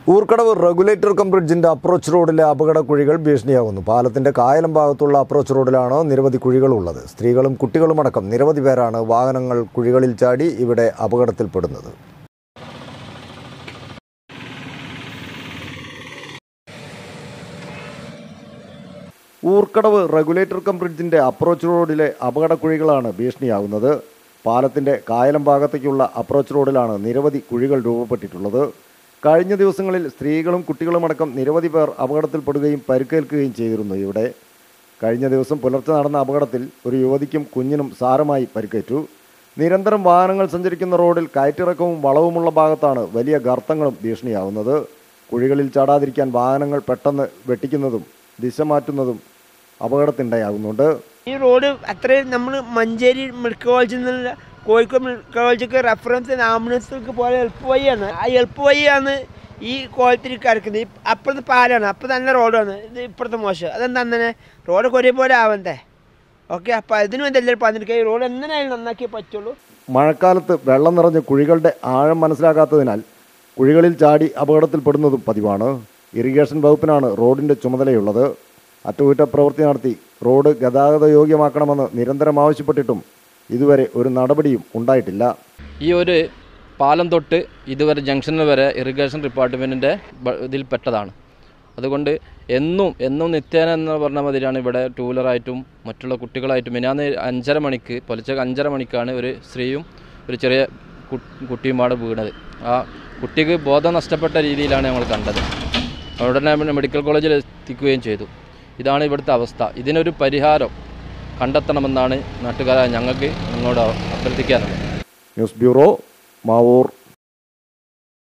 Oorkadavu regulator cum ബ്രിഡ്ജിന്റെ approach റോഡിലെ അപകട കുഴികൾ ഭീഷണിയാകുന്നു. പാലത്തിന്റെ കായലം ഭാഗത്തുള്ള അപ്രോച്ച് റോഡിലാണ് നിരവധി കുഴികളുള്ളത്. സ്ത്രീകളും കുട്ടികളുമടക്കം നിരവധി പേരാണ് വാഹനങ്ങൾ കുഴികളിൽ ചാടി ഇവിടെ അപകടത്തിൽപ്പെടുന്നത്. ഊർക്കടവ് റെഗുലേറ്റർ കം ബ്രിഡ്ജിന്റെ അപ്രോച്ച് റോഡിലെ അപകട കുഴികളാണ് ഭീഷണിയാകുന്നത്. പാലത്തിന്റെ കായലം ഭാഗത്തേക്കുള്ള അപ്രോച്ച് റോഡിലാണ് നിരവധി കുഴികൾ രൂപപ്പെട്ടിട്ടുള്ളത്. കഴിഞ്ഞ ദിവസങ്ങളിൽ സ്ത്രീകളും കുട്ടികളുമടക്കം നിരവധി പേർ അപകടത്തിൽപ്പെടുകയും പരിക്കേൽക്കുകയും ചെയ്തിരുന്നു. ഇവിടെ കഴിഞ്ഞ ദിവസം പുലർച്ചെ നടന്ന അപകടത്തിൽ ഒരു യുവതിക്കും കുഞ്ഞിനും സാരമായി പരിക്കേറ്റു. നിരന്തരം വാഹനങ്ങൾ സഞ്ചരിക്കുന്ന റോഡിൽ കയറ്റിറക്കവും വളവുമുള്ള ഭാഗത്താണ് വലിയ ഗർത്തങ്ങളും ഭീഷണിയാവുന്നത്. കുഴികളിൽ ചാടാതിരിക്കാൻ വാഹനങ്ങൾ പെട്ടെന്ന് വെട്ടിക്കുന്നതും ദിശ മാറ്റുന്നതും അപകടത്തിനിടയാകുന്നുണ്ട്. ഈ റോഡ് അത്രയും നമ്മൾ മഞ്ചേരി മെഡിക്കൽ കോളേജിൽ നിന്നുള്ള കോഴിക്കോട് മെഡിക്കൽ കോളേജിലേക്ക് റെഫറൻസ് ആംബുലൻസിലേക്ക് പോലെ എളുപ്പ വഴിയാണ്. ആ എളുപ്പ വഴിയാണ് ഈ കോളത്തിലേക്ക് ഇറക്കുന്നത്. അപ്പുറത്ത് പാലാണ്, അപ്പം നല്ല റോഡാണ്. ഇത് ഇപ്പുറത്തെ മോശം. അതെന്താ തന്നെ റോഡൊക്കെ ഒരേപോലെ ആവണ്ടേ? ഓക്കെ, അപ്പം അതിന് വേണ്ടി എല്ലാവരും പറഞ്ഞിരിക്കുക. ഈ റോഡ് എങ്ങനെയായാലും നന്നാക്കിയേ പറ്റുള്ളൂ. മഴക്കാലത്ത് വെള്ളം നിറഞ്ഞ് കുഴികളുടെ ആഴം മനസ്സിലാക്കാത്തതിനാൽ കുഴികളിൽ ചാടി അപകടത്തിൽപ്പെടുന്നതും പതിവാണ്. ഇറിഗേഷൻ വകുപ്പിനാണ് റോഡിൻ്റെ ചുമതലയുള്ളത്. അറ്റകുറ്റപ്രവൃത്തി നടത്തി റോഡ് ഗതാഗത യോഗ്യമാക്കണമെന്ന് നിരന്തരം ആവശ്യപ്പെട്ടിട്ടും ഇതുവരെ ഒരു നടപടിയും ഉണ്ടായിട്ടില്ല. ഈ ഒരു പാലം തൊട്ട് ഇതുവരെ ജംഗ്ഷനിൽ വരെ ഇറിഗേഷൻ ഡിപ്പാർട്ട്മെൻറ്റിൻ്റെ ഇതിൽപ്പെട്ടതാണ്. അതുകൊണ്ട് എന്നും നിത്യേന എന്ന് പറഞ്ഞ മാതിരിയാണ് ഇവിടെ ടൂ വീലറായിട്ടും മറ്റുള്ള കുട്ടികളായിട്ടും. മിനിഞ്ഞാന്ന് 5:30 മണിക്ക് പുലർച്ചെ 5:30 മണിക്കാണ് ഒരു സ്ത്രീയും ഒരു ചെറിയ കുട്ടിയുമാണ് വീണത്. ആ കുട്ടിക്ക് ബോധം നഷ്ടപ്പെട്ട രീതിയിലാണ് ഞങ്ങൾ കണ്ടത്. ഉടനെ മെഡിക്കൽ കോളേജിൽ എത്തിക്കുകയും ചെയ്തു. ഇതാണ് ഇവിടുത്തെ അവസ്ഥ. ഇതിനൊരു പരിഹാരം കണ്ടെത്തണമെന്നാണ് നാട്ടുകാരായ ഞങ്ങൾക്ക് നിങ്ങളോട് അഭ്യർത്ഥിക്കാനുള്ളത്. News bureau, Mavoor.